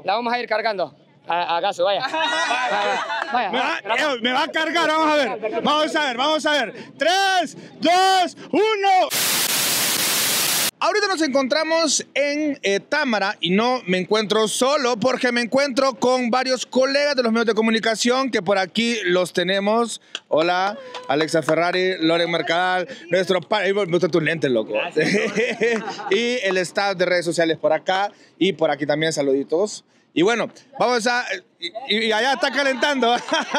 La vamos a ir cargando. A Gaso, vaya. Vaya. Me va a cargar, vamos a ver. Vamos a ver. 3, 2, 1. Ahorita nos encontramos en Támara y no me encuentro solo porque me encuentro con varios colegas de los medios de comunicación que por aquí los tenemos. Hola, Alexa Ferrari, Loren Mercadal, nuestro padre. Me gustan tus lentes, loco. Y el staff de redes sociales por acá y por aquí también saluditos. Y bueno, vamos a... Y allá está calentando.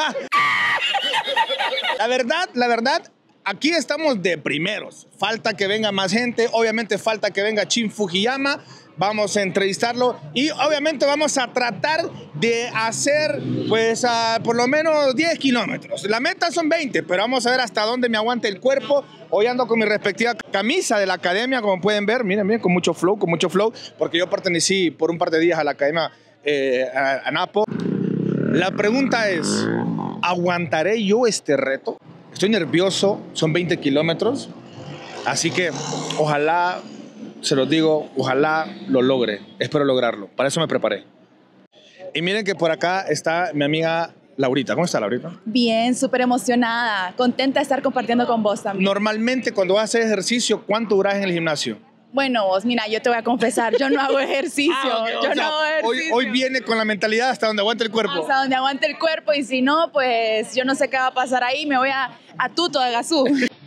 La verdad, aquí estamos de primeros. Falta que venga más gente. Obviamente falta que venga Shin Fujiyama. Vamos a entrevistarlo. Y obviamente vamos a tratar de hacer, pues, por lo menos 10 kilómetros. La meta son 20, pero vamos a ver hasta dónde me aguante el cuerpo. Hoy ando con mi respectiva camisa de la academia, como pueden ver. Miren, con mucho flow. Porque yo pertenecí por un par de días a la academia ANAPO. La pregunta es, ¿aguantaré yo este reto? Estoy nervioso, son 20 kilómetros, así que ojalá, se los digo, ojalá lo logre, espero lograrlo, para eso me preparé. Y miren que por acá está mi amiga Laurita. ¿Cómo está, Laurita? Bien, súper emocionada, contenta de estar compartiendo con vos también. Normalmente cuando vas a hacer ejercicio, ¿cuánto duras en el gimnasio? Bueno, vos, mira, yo te voy a confesar, yo no hago ejercicio. Hoy viene con la mentalidad hasta donde aguante el cuerpo. Hasta donde aguante el cuerpo, y si no, pues yo no sé qué va a pasar ahí, me voy a Tuto de Gasú.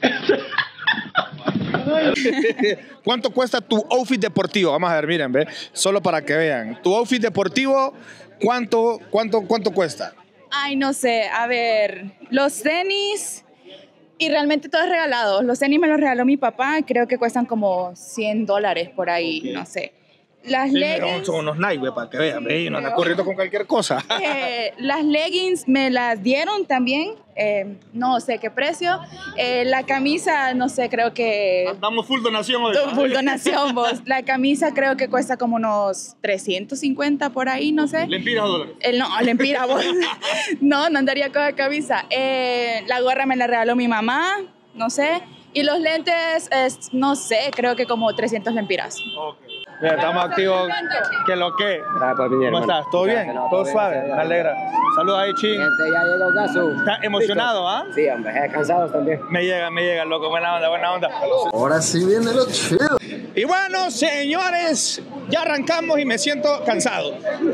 ¿Cuánto cuesta tu outfit deportivo? Vamos a ver, miren, ve, solo para que vean. Tu outfit deportivo, ¿cuánto cuesta? Ay, no sé, a ver, los tenis... Y realmente todo es regalado. Los tenis me los regaló mi papá, creo que cuestan como $100 por ahí, no sé. Las leggings... Son unos Nike, para que vean, no anda corriendo con cualquier cosa. Las leggings me las dieron también, no sé qué precio. La camisa, no sé, creo que... Damos full donación hoy. Full donación, vos. La camisa creo que cuesta como unos 350 por ahí, no sé. ¿Lempiras o dólares? No, lempiras, vos. No andaría con la camisa. La gorra me la regaló mi mamá, no sé. Y los lentes, no sé, creo que como 300 lempiras. Okay. Mira, estamos activos. ¿Qué lo que? ¿Cómo estás? ¿Todo bien? ¿Todo suave? Me alegra. Saludos ahí, Chin. Ya llegó Gaso. ¿Estás emocionado, ah? Sí, hombre, cansados también. Me llega, loco. Buena onda. Ahora sí viene lo chido. Y bueno, señores, ya arrancamos y me siento cansado.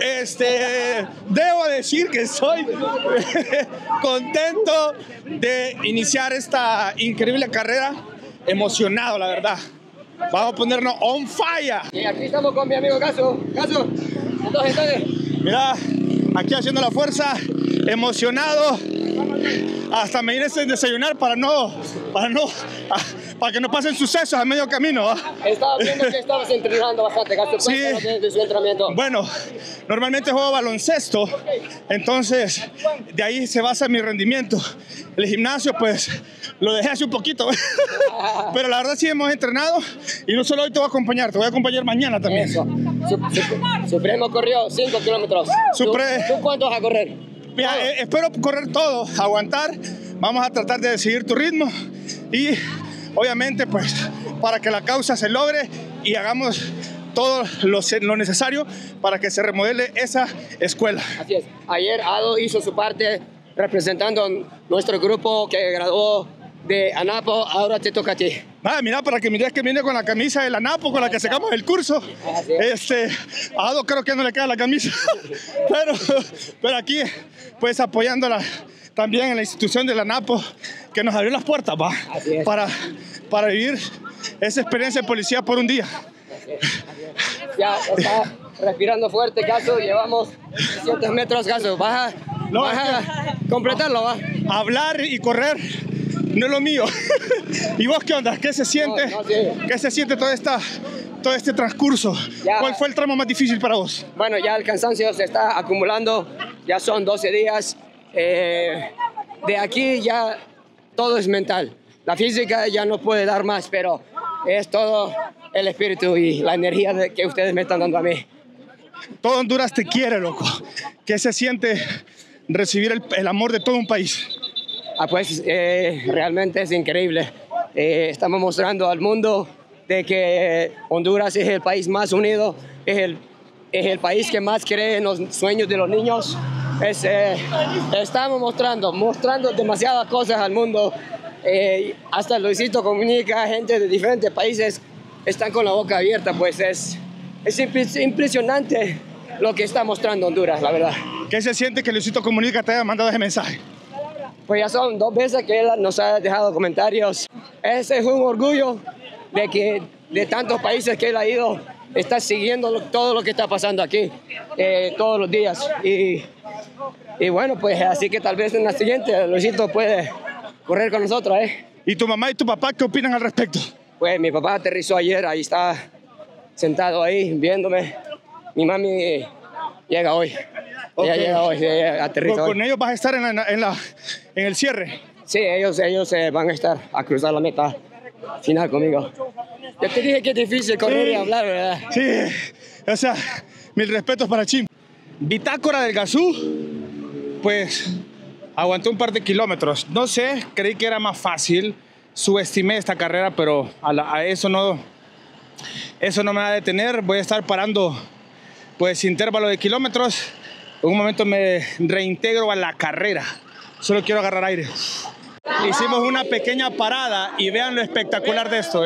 Debo decir que estoy contento de iniciar esta increíble carrera. Emocionado, la verdad. Vamos a ponernos on fire. Y aquí estamos con mi amigo Gaso. Entonces. Mira, aquí haciendo la fuerza, emocionado. Hasta me iré a desayunar para que no pasen sucesos a medio camino. Estaba viendo que estabas entrenando bastante, Gaso. Sí. De su entrenamiento. Bueno, normalmente juego baloncesto, entonces de ahí se basa mi rendimiento. El gimnasio, pues, lo dejé hace un poquito, pero la verdad sí hemos entrenado y no solo hoy te voy a acompañar, te voy a acompañar mañana también. Eso. Supremo corrió 5 kilómetros. ¿Tú cuánto vas a correr? Mira, espero correr todo, aguantar. Vamos a tratar de seguir tu ritmo y obviamente pues para que la causa se logre y hagamos todo lo necesario para que se remodele esa escuela. Así es. Ayer Ado hizo su parte representando nuestro grupo que graduó de ANAPO. Ahora te toca a ti. Mira, para que mires que viene con la camisa de la ANAPO con la que sacamos el curso. A Ado creo que no le queda la camisa, pero aquí pues apoyándola también en la institución de la ANAPO que nos abrió las puertas para vivir esa experiencia de policía por un día. Ya está respirando fuerte, Gaso. Llevamos 300 metros, Gaso. Vas a completarlo, va. Hablar y correr no es lo mío. ¿Y vos qué onda? ¿Qué se siente? Sí. ¿Qué se siente todo este transcurso? Ya. ¿Cuál fue el tramo más difícil para vos? Bueno, ya el cansancio se está acumulando. Ya son 12 días. De aquí ya todo es mental. La física ya no puede dar más, pero es todo el espíritu y la energía que ustedes me están dando a mí. Todo Honduras te quiere, loco. ¿Qué se siente recibir el amor de todo un país? Pues realmente es increíble. Estamos mostrando al mundo de que Honduras es el país más unido, es el es el país que más cree en los sueños de los niños. Estamos mostrando demasiadas cosas al mundo. Hasta Luisito Comunica, gente de diferentes países están con la boca abierta, pues es impresionante lo que está mostrando Honduras, la verdad. ¿Qué se siente que Luisito Comunica te haya mandado ese mensaje? Pues ya son 2 veces que él nos ha dejado comentarios. Ese es un orgullo de que de tantos países que él ha ido, está siguiendo todo lo que está pasando aquí todos los días. Y bueno, pues así que tal vez en la siguiente Luisito puede correr con nosotros. ¿Y tu mamá y tu papá qué opinan al respecto? Pues mi papá aterrizó ayer, ahí está sentado ahí viéndome. Mi mami llega hoy. Ella llega hoy, ella aterriza hoy. ¿Con ellos vas a estar en el cierre? Sí, ellos van a estar a cruzar la meta final conmigo. Yo te dije que es difícil correr y hablar, ¿verdad? Sí, o sea, mil respetos para Chim. Bitácora del Gazú, pues aguantó un par de kilómetros. No sé, creí que era más fácil. Subestimé esta carrera, pero a eso no me va a detener. Voy a estar parando pues intervalo de kilómetros. En un momento me reintegro a la carrera. Solo quiero agarrar aire. Hicimos una pequeña parada y vean lo espectacular de esto.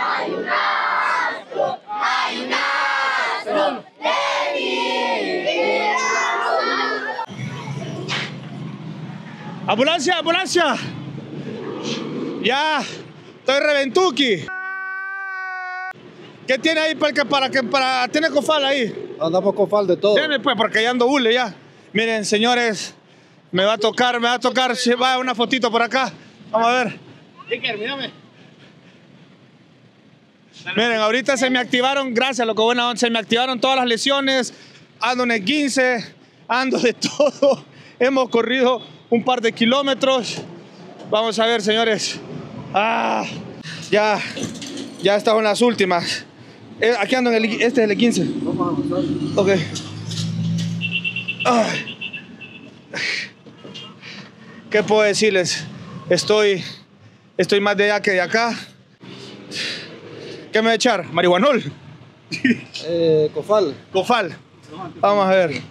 ¡Ambulancia, ambulancia! Ya, estoy reventuki. ¿Qué tiene ahí para tiene cofal ahí? Andamos cofal de todo. Deme pues, porque ya ando hule ya. Miren, señores, me va a tocar, si va una fotito por acá. Vamos a ver. Mírame. Miren, ahorita se me activaron, gracias a lo que buena onda, se me activaron todas las lesiones. Ando en el 15, ando de todo. Hemos corrido un par de kilómetros. Vamos a ver, señores. Ya estas son las últimas. Aquí ando en este es el 15. Vamos a avanzar. Ok. ¿Qué puedo decirles? Estoy más de allá que de acá. ¿Qué me voy a echar? ¿Marihuanol? Cofal. Cofal. Vamos a ver.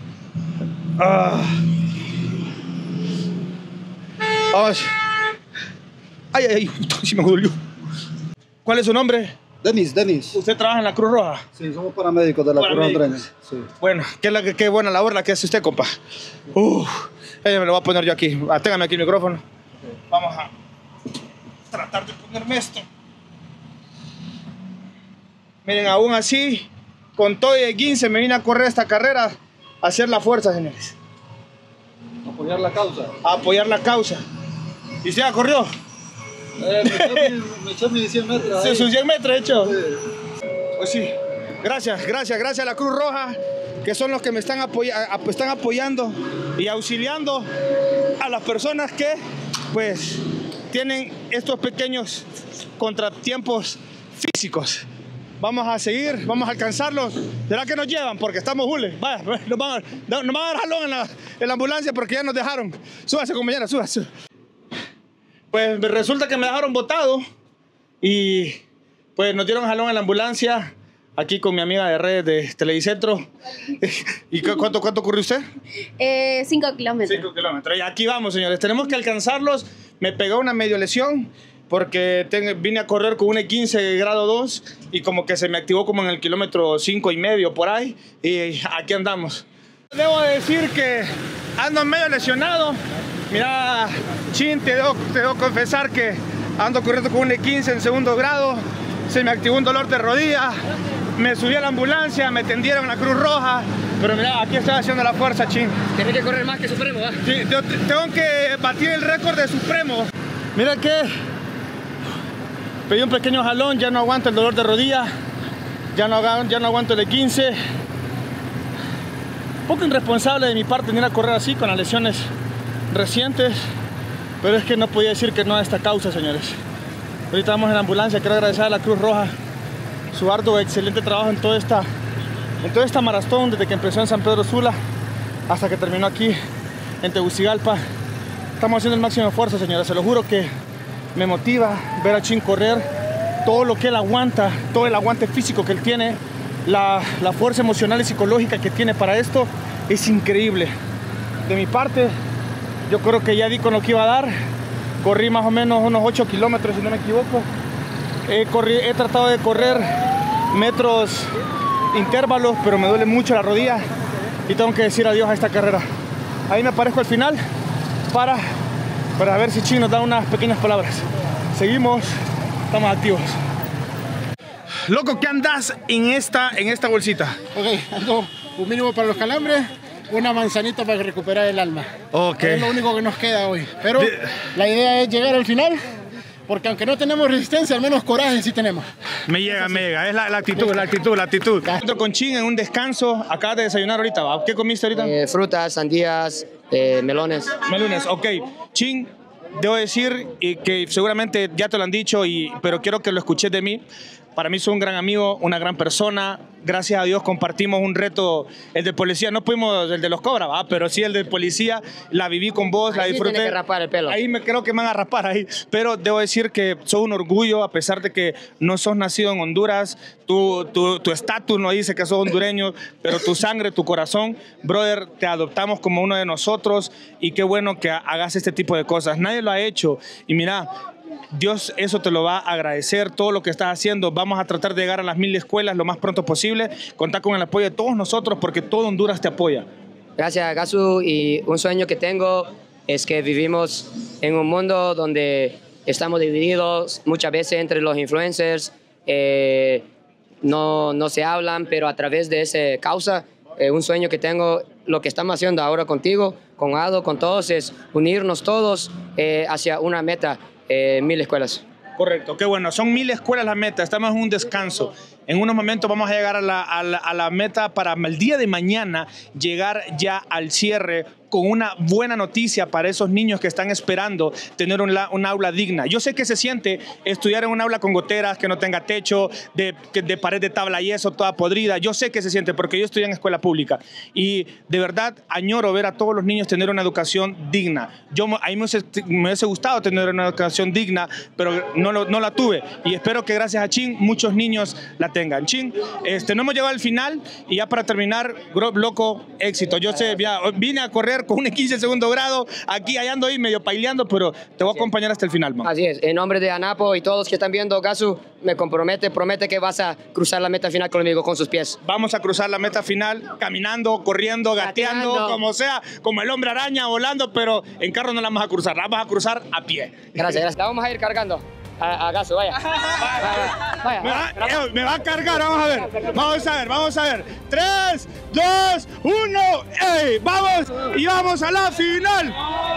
Vamos. Ay, sí me dolió. ¿Cuál es su nombre? Denis. ¿Usted trabaja en la Cruz Roja? Sí, somos paramédicos de la Cruz Hondureña. Sí. Bueno, qué buena labor la que hace usted, compa. Me lo voy a poner yo aquí. Téngame aquí el micrófono. Vamos a tratar de ponerme esto. Miren, aún así, con todo y el 15 me vine a correr esta carrera a hacer la fuerza, señores. Apoyar la causa. A apoyar la causa. ¿Y usted ya corrió? Me eché mis 100 metros. Sí, sus 100 metros hecho. Sí. Pues sí. Gracias a la Cruz Roja, que son los que me están apoyando y auxiliando a las personas que pues tienen estos pequeños contratiempos físicos. Vamos a seguir, vamos a alcanzarlos. ¿Será que nos llevan? Porque estamos hule. Vaya, nos van a dar jalón en la ambulancia porque ya nos dejaron. Súbase, compañera, súbase. Pues resulta que me dejaron botado y pues nos dieron jalón en la ambulancia aquí con mi amiga de redes de Televicentro. ¿Y cuánto corrió usted? 5 kilómetros. 5 kilómetros. Y aquí vamos, señores. Tenemos que alcanzarlos. Me pegó una medio lesión porque vine a correr con un E15 grado 2 y como que se me activó como en el kilómetro 5,5 por ahí. Y aquí andamos. Debo decir que ando medio lesionado. Mira, Chin, te debo confesar que ando corriendo con un E15 en 2º grado. Se me activó un dolor de rodilla. Me subí a la ambulancia, me tendieron a la Cruz Roja. Pero mira, aquí estoy haciendo la fuerza, Chin. Tienes que correr más que Supremo, ¿eh? Sí, tengo que batir el récord de Supremo. Mira que pedí un pequeño jalón, ya no aguanto el dolor de rodilla. Ya no aguanto el E15. Un poco irresponsable de mi parte venir a correr así con las lesiones recientes, pero es que no podía decir que no a esta causa, señores. Ahorita vamos en la ambulancia. Quiero agradecer a la Cruz Roja su arduo, excelente trabajo en toda esta maratón, desde que empezó en San Pedro Sula hasta que terminó aquí en Tegucigalpa. Estamos haciendo el máximo esfuerzo, señores. Se lo juro que me motiva ver a Chin correr todo lo que él aguanta, todo el aguante físico que él tiene, la fuerza emocional y psicológica que tiene para esto es increíble. De mi parte, yo creo que ya di con lo que iba a dar. Corrí más o menos unos 8 kilómetros, si no me equivoco. He tratado de correr metros intervalos, pero me duele mucho la rodilla y tengo que decir adiós a esta carrera. Ahí me aparezco al final para ver si Chin nos da unas pequeñas palabras. Seguimos, estamos activos. Loco, ¿qué andas en esta bolsita? Ok, ando un mínimo para los calambres, una manzanita para recuperar el alma. Ok. Es lo único que nos queda hoy. Pero la idea es llegar al final, porque aunque no tenemos resistencia, al menos coraje sí tenemos. Me llega. Es la actitud. Entro con Chin en un descanso. Acabas de desayunar ahorita, ¿va? ¿Qué comiste ahorita? Frutas, sandías, melones. Melones, ok. Chin, debo decir que seguramente ya te lo han dicho, pero quiero que lo escuches de mí. Para mí sos un gran amigo, una gran persona. Gracias a Dios compartimos un reto, el de policía. No pudimos el de los cobras, ¿va? Pero sí el de policía. La viví con vos, la disfruté. Tiene que rapar el pelo. Ahí creo que me van a raspar ahí. Pero debo decir que sos un orgullo, a pesar de que no sos nacido en Honduras. Tu estatus no dice que sos hondureño, pero tu sangre, tu corazón, brother, te adoptamos como uno de nosotros. Y qué bueno que hagas este tipo de cosas. Nadie lo ha hecho. Y mira, Dios eso te lo va a agradecer, todo lo que estás haciendo. Vamos a tratar de llegar a las 1000 escuelas lo más pronto posible. Contar con el apoyo de todos nosotros porque todo Honduras te apoya. Gracias, Gasu. Y un sueño que tengo es que vivimos en un mundo donde estamos divididos muchas veces entre los influencers. No se hablan, pero a través de esa causa, un sueño que tengo, lo que estamos haciendo ahora contigo, con Ado, con todos, es unirnos todos hacia una meta. 1000 escuelas. Correcto, qué bueno. Son 1000 escuelas la meta. Estamos en un descanso. En unos momentos vamos a llegar a la meta para el día de mañana llegar ya al cierre con una buena noticia para esos niños que están esperando tener un aula digna. Yo sé que se siente estudiar en un aula con goteras, que no tenga techo, de pared de tabla y eso, toda podrida. Yo sé que se siente porque yo estudié en escuela pública y de verdad añoro ver a todos los niños tener una educación digna. A mí me hubiese gustado tener una educación digna, pero no la tuve y espero que gracias a Chin muchos niños la tengan. Chin, no hemos llegado al final y ya para terminar, loco, éxito. Yo sé, ya vine a correr con un 15 segundo grado, allá ando ahí medio paileando, pero te voy a acompañar hasta el final, man. Así es, en nombre de ANAPO y todos los que están viendo, Gasu, me promete que vas a cruzar la meta final conmigo con sus pies. Vamos a cruzar la meta final caminando, corriendo, gateando, como sea, como el hombre araña, volando, pero en carro no la vamos a cruzar, la vamos a cruzar a pie. Gracias. La vamos a ir cargando. A Gasu, vaya. Me va a cargar, vamos a ver. 3, 2, 1, ¡ey! ¡Vamos! Y vamos a la final.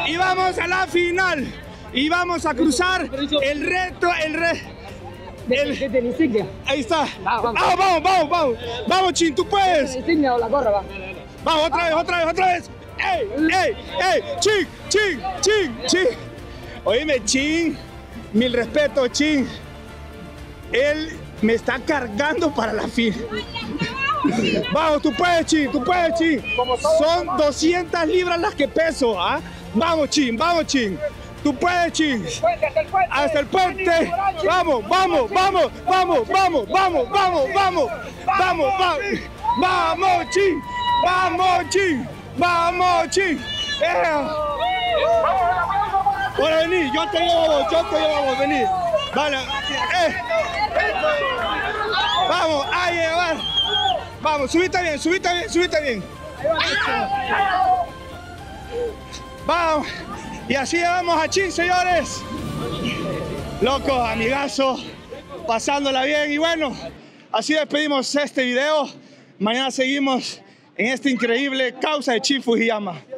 Y vamos a cruzar el reto, de la insignia. Ahí está. Vamos, Chin, tú puedes. La insignia o la gorra, va. Vamos, otra vez. ¡Ey! Chin. Oíme, Chin. 1000 respetos, Chin. Él me está cargando para la fin. Vamos, tú puedes, Chin. Son 200 libras las que peso, ¿ah? Vamos, Chin. Tú puedes, Chin. Hasta el puente. Vamos, Chin. Ahora vení, yo te llevo a vos, vení. Vale. Vamos a llevar. Vamos, subite bien. Vamos. Y así llevamos a Chin, señores. Loco, amigazo, pasándola bien. Y bueno, así despedimos este video. Mañana seguimos en esta increíble causa de Chin Fujiyama.